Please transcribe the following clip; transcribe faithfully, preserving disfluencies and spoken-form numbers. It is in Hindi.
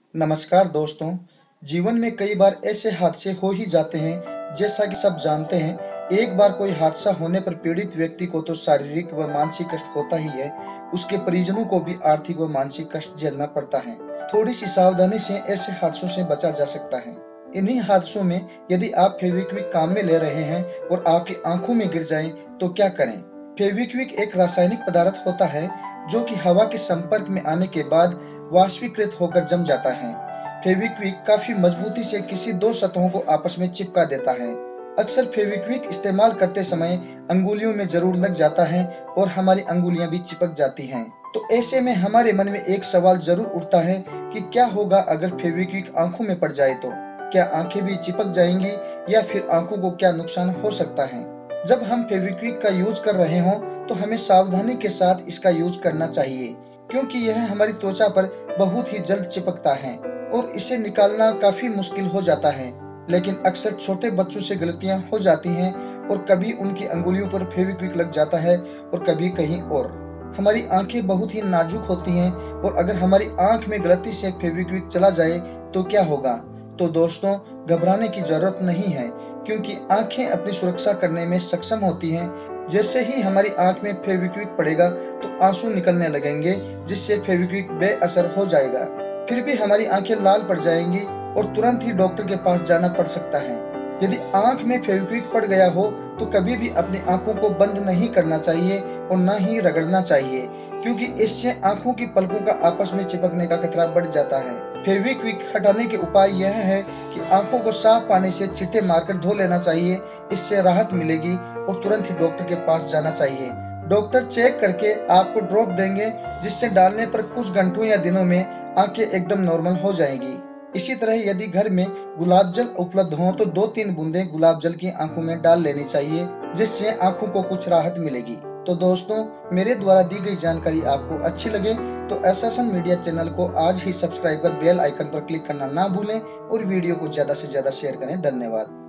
नमस्कार दोस्तों। जीवन में कई बार ऐसे हादसे हो ही जाते हैं। जैसा कि सब जानते हैं, एक बार कोई हादसा होने पर पीड़ित व्यक्ति को तो शारीरिक व मानसिक कष्ट होता ही है, उसके परिजनों को भी आर्थिक व मानसिक कष्ट झेलना पड़ता है। थोड़ी सी सावधानी से ऐसे हादसों से बचा जा सकता है। इन्हीं हादसों में यदि आप फेविक्विक काम में ले रहे हैं और आपकी आंखों में गिर जाए तो क्या करें? फेविक्विक एक रासायनिक पदार्थ होता है जो कि हवा के संपर्क में आने के बाद वाष्पीकृत होकर जम जाता है। फेविक्विक काफी मजबूती से किसी दो सतहों को आपस में चिपका देता है। अक्सर फेविक्विक इस्तेमाल करते समय अंगुलियों में जरूर लग जाता है और हमारी अंगुलियां भी चिपक जाती हैं। तो ऐसे में हमारे मन में एक सवाल जरूर उठता है कि क्या होगा अगर फेविक्विक आंखों में पड़ जाए तो? क्या आंखें भी चिपक जाएंगी या फिर आंखों को क्या नुकसान हो सकता है? जब हम फेविक्विक का यूज कर रहे हों तो हमें सावधानी के साथ इसका यूज करना चाहिए, क्योंकि यह हमारी त्वचा पर बहुत ही जल्द चिपकता है और इसे निकालना काफी मुश्किल हो जाता है। लेकिन अक्सर छोटे बच्चों से गलतियां हो जाती हैं और कभी उनकी अंगुलियों पर फेविक्विक लग जाता है और कभी कहीं और। हमारी आंखें बहुत ही नाजुक होती हैं और अगर हमारी आंख में गलती से फेविक्विक चला जाए तो क्या होगा? तो दोस्तों, घबराने की जरूरत नहीं है, क्योंकि आंखें अपनी सुरक्षा करने में सक्षम होती हैं। जैसे ही हमारी आंख में फेविक्विक पड़ेगा तो आंसू निकलने लगेंगे, जिससे फेविक्विक बेअसर हो जाएगा। फिर भी हमारी आंखें लाल पड़ जाएंगी और तुरंत ही डॉक्टर के पास जाना पड़ सकता है। यदि आंख में फेविक्विक पड़ गया हो तो कभी भी अपनी आंखों को बंद नहीं करना चाहिए और न ही रगड़ना चाहिए, क्योंकि इससे आंखों की पलकों का आपस में चिपकने का खतरा बढ़ जाता है। फेविक्विक हटाने के उपाय यह है कि आंखों को साफ पानी से छींटे मारकर धो लेना चाहिए। इससे राहत मिलेगी और तुरंत ही डॉक्टर के पास जाना चाहिए। डॉक्टर चेक करके आपको ड्रॉप देंगे, जिससे डालने पर कुछ घंटों या दिनों में आंखें एकदम नॉर्मल हो जाएंगी। इसी तरह यदि घर में गुलाब जल उपलब्ध हो तो दो तीन बूंदें गुलाब जल की आंखों में डाल लेनी चाहिए, जिससे आंखों को कुछ राहत मिलेगी। तो दोस्तों, मेरे द्वारा दी गई जानकारी आपको अच्छी लगे तो एसएसएन मीडिया चैनल को आज ही सब्सक्राइब कर बेल आइकन पर क्लिक करना ना भूलें और वीडियो को ज्यादा से ज्यादा शेयर करें। धन्यवाद।